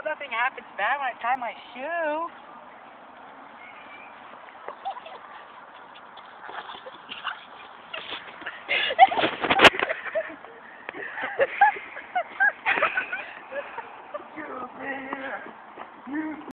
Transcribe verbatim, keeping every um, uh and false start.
hope nothing happens bad when I tie my shoe.